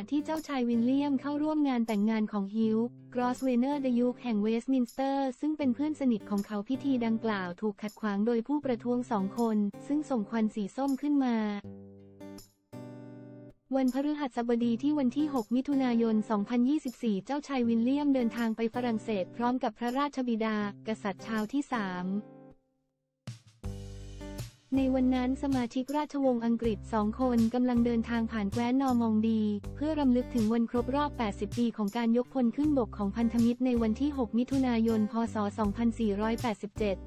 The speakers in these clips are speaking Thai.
ที่เจ้าชายวิลเลียมเข้าร่วมงานแต่งงานของฮิวจ์ กรอสเวเนอร์ เดยูคแห่งเวสต์มินสเตอร์ซึ่งเป็นเพื่อนสนิทของเขาพิธีดังกล่าวถูกขัดขวางโดยผู้ประท้วง2 คนซึ่งส่งควันสีส้มขึ้นมาวันพฤหัสบดีที่วันที่ 6 มิถุนายน 2024 เจ้าชายวิลเลียมเดินทางไปฝรั่งเศสพร้อมกับพระราชบิดากษัตริย์ชาร์ลส์ที่ 3ในวันนั้นสมาชิกราชวงศ์อังกฤษ2 คนกำลังเดินทางผ่านแคว้นนอร์มองดีเพื่อรำลึกถึงวันครบรอบ 80 ปีของการยกพลขึ้นบกของพันธมิตรในวันที่ 6 มิถุนายน พ.ศ. 2487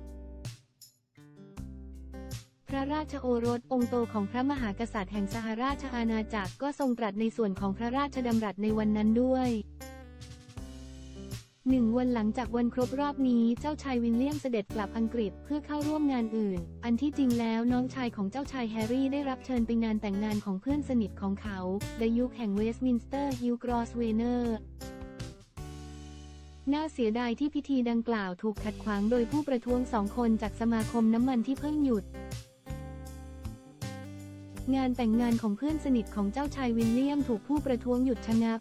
พระราชโอรสองค์โตของพระมหากษัตริย์แห่งสหราชอาณาจักรก็ทรงตรัสในส่วนของพระราชดำรัสในวันนั้นด้วย1 วันหลังจากวันครบรอบนี้เจ้าชายวิลเลียมเสด็จกลับอังกฤษเพื่อเข้าร่วมงานอื่นอันที่จริงแล้วน้องชายของเจ้าชายแฮร์รี่ได้รับเชิญไปงานแต่งงานของเพื่อนสนิทของเขาเดยูคแห่งเวสต์มินสเตอร์ฮิวจ์ กรอสเวเนอร์น่าเสียดายที่พิธีดังกล่าวถูกขัดขวางโดยผู้ประท้วง2 คนจากสมาคมน้ำมันที่เพิ่งหยุดงานแต่งงานของเพื่อนสนิทของเจ้าชายวิลเลียมถูกผู้ประท้วงหยุดชะงัก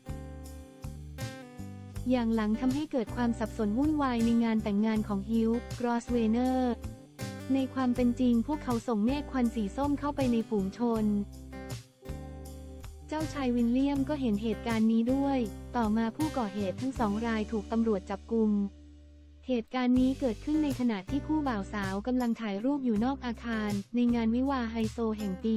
อย่างหลังทำให้เกิดความสับสนวุ่นวายในงานแต่งงานของฮิวจ์ กรอสเวเนอร์ในความเป็นจริงพวกเขาส่งเมฆควันสีส้มเข้าไปในฝูงชนเจ้าชายวิลเลียมก็เห็นเหตุการณ์นี้ด้วยต่อมาผู้ก่อเหตุทั้ง2 รายถูกตำรวจจับกุมเหตุการณ์นี้เกิดขึ้นในขณะที่คู่บ่าวสาวกำลังถ่ายรูปอยู่นอกอาคารในงานวิวาห์ไฮโซแห่งปี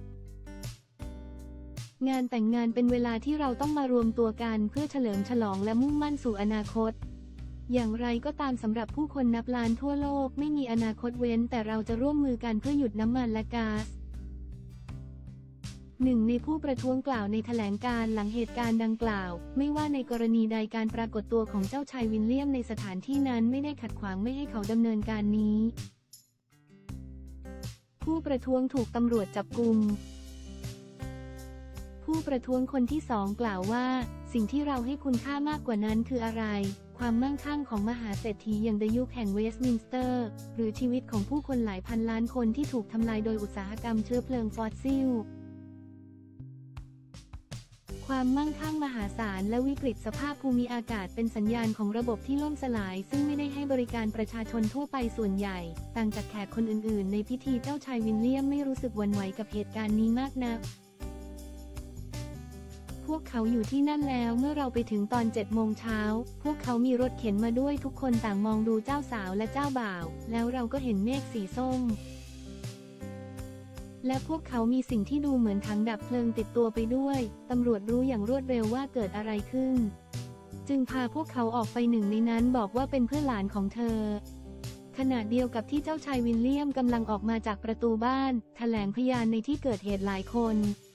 งานแต่งงานเป็นเวลาที่เราต้องมารวมตัวกันเพื่อเฉลิมฉลองและมุ่งมั่นสู่อนาคตอย่างไรก็ตามสำหรับผู้คนนับล้านทั่วโลกไม่มีอนาคตเว้นแต่เราจะร่วมมือกันเพื่อหยุดน้ำมันและก๊าซ1 ในผู้ประท้วงกล่าวในแถลงการณ์หลังเหตุการณ์ดังกล่าวไม่ว่าในกรณีใดการปรากฏตัวของเจ้าชายวิลเลียมในสถานที่นั้นไม่ได้ขัดขวางไม่ให้เขาดำเนินการนี้ผู้ประท้วงถูกตำรวจจับกุมผู้ประท้วงคนที่2กล่าวว่าสิ่งที่เราให้คุณค่ามากกว่านั้นคืออะไรความมั่งคั่งของมหาเศรษฐีอย่างเดยูคแห่งเวสต์มินสเตอร์หรือชีวิตของผู้คนหลายพันล้านคนที่ถูกทำลายโดยอุตสาหกรรมเชื้อเพลิงฟอสซิลความมั่งคั่งมหาศาลและวิกฤตสภาพภูมิอากาศเป็นสัญญาณของระบบที่ล่มสลายซึ่งไม่ได้ให้บริการประชาชนทั่วไปส่วนใหญ่ต่างจากแขกคนอื่นๆในพิธีเจ้าชายวิลเลียมไม่รู้สึกหวั่นไหวกับเหตุการณ์นี้มากนักพวกเขาอยู่ที่นั่นแล้วเมื่อเราไปถึงตอน7 โมงเช้าพวกเขามีรถเข็นมาด้วยทุกคนต่างมองดูเจ้าสาวและเจ้าบ่าวแล้วเราก็เห็นเมฆสีส้มและพวกเขามีสิ่งที่ดูเหมือนถังดับเพลิงติดตัวไปด้วยตำรวจรู้อย่างรวดเร็วว่าเกิดอะไรขึ้นจึงพาพวกเขาออกไป1 ในนั้นบอกว่าเป็นเพื่อนหลานของเธอขณะเดียวกับที่เจ้าชายวิลเลียมกำลังออกมาจากประตูบ้านแถลงพยานในที่เกิดเหตุหลายคน